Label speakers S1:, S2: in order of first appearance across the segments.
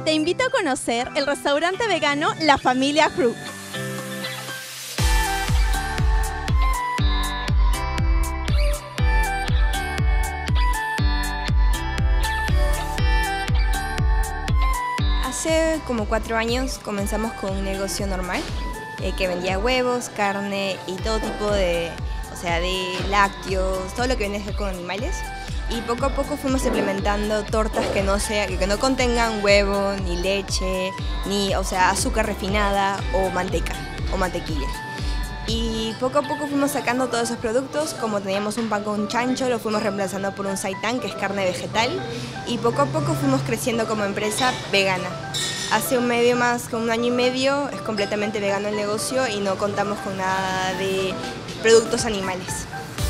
S1: te invito a conocer el restaurante vegano La Familia Crook.
S2: Hace como 4 años comenzamos con un negocio normal que vendía huevos, carne y todo tipo de lácteos, todo lo que viene con animales. Y poco a poco fuimos implementando tortas que no contengan huevo, ni leche, ni azúcar refinada o manteca o mantequilla. Y poco a poco fuimos sacando todos esos productos. Como teníamos un pan con chancho, lo fuimos reemplazando por un seitán, que es carne vegetal. Y poco a poco fuimos creciendo como empresa vegana. Hace un año y medio, es completamente vegano el negocio y no contamos con nada de productos animales.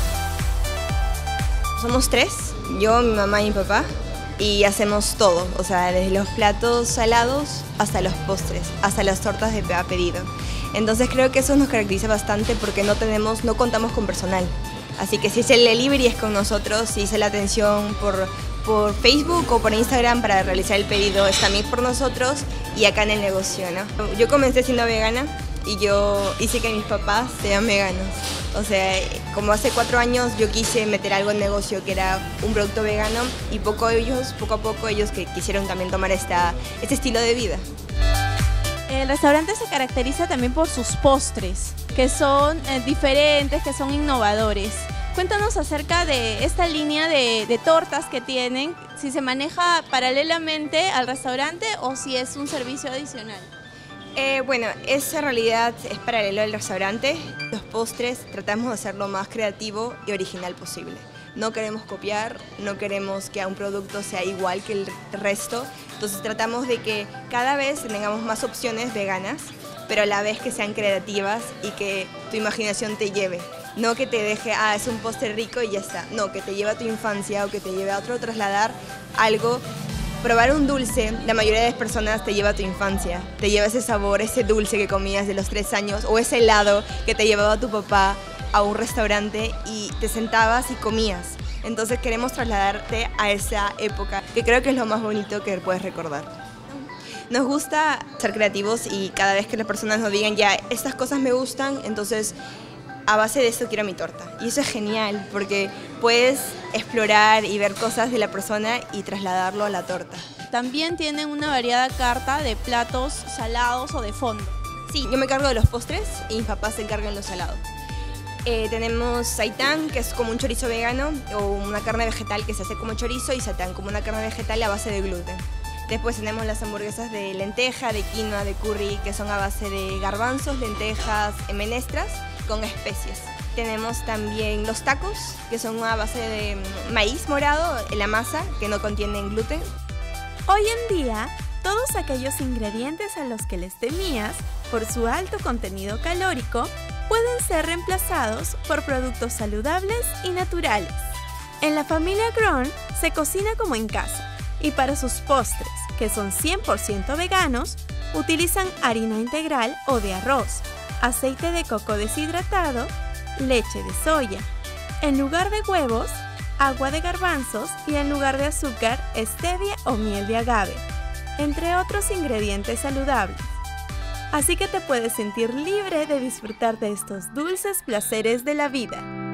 S2: Somos 3, yo, mi mamá y mi papá, y hacemos todo, desde los platos salados hasta los postres, hasta las tortas de a pedido. Entonces creo que eso nos caracteriza bastante porque no contamos con personal. Así que si es el delivery es con nosotros, si es la atención por Facebook o por Instagram para realizar el pedido es también por nosotros y acá en el negocio, ¿no? Yo comencé siendo vegana y yo hice que mis papás sean veganos. Como hace 4 años yo quise meter algo en negocio que era un producto vegano y poco a poco ellos que quisieron también tomar este estilo de vida.
S1: El restaurante se caracteriza también por sus postres, que son diferentes, que son innovadores. Cuéntanos acerca de esta línea de tortas que tienen, si se maneja paralelamente al restaurante o si es un servicio adicional.
S2: Bueno, esa realidad es paralelo al restaurante. Los postres tratamos de hacerlo más creativo y original posible. No queremos copiar, no queremos que un producto sea igual que el resto. Entonces tratamos de que cada vez tengamos más opciones veganas, pero a la vez que sean creativas y que tu imaginación te lleve. No que te deje, es un postre rico y ya está. No, que te lleve a tu infancia o que te lleve a otro trasladar algo. Probar un dulce, la mayoría de las personas te lleva a tu infancia, te lleva ese sabor, ese dulce que comías de los 3 años o ese helado que te llevaba tu papá a un restaurante y te sentabas y comías. Entonces queremos trasladarte a esa época, que creo que es lo más bonito que puedes recordar. Nos gusta ser creativos y cada vez que las personas nos digan ya, estas cosas me gustan, entonces a base de esto quiero mi torta. Y eso es genial porque puedes explorar y ver cosas de la persona y trasladarlo a la torta.
S1: También tienen una variada carta de platos salados o de fondo.
S2: Sí, yo me encargo de los postres y mis papás se encargan de los salados. Tenemos seitán, que es como un chorizo vegano, o una carne vegetal que se hace como chorizo, y seitán como una carne vegetal a base de gluten. Después tenemos las hamburguesas de lenteja, de quinoa, de curry, que son a base de garbanzos, lentejas, menestras, con especies. Tenemos también los tacos, que son a base de maíz morado en la masa, que no contienen gluten.
S3: Hoy en día, todos aquellos ingredientes a los que les temías por su alto contenido calórico pueden ser reemplazados por productos saludables y naturales. En la familia Crook se cocina como en casa y para sus postres, que son 100% veganos, utilizan harina integral o de arroz, aceite de coco deshidratado, leche de soya, en lugar de huevos, agua de garbanzos y en lugar de azúcar, stevia o miel de agave, entre otros ingredientes saludables. Así que te puedes sentir libre de disfrutar de estos dulces placeres de la vida.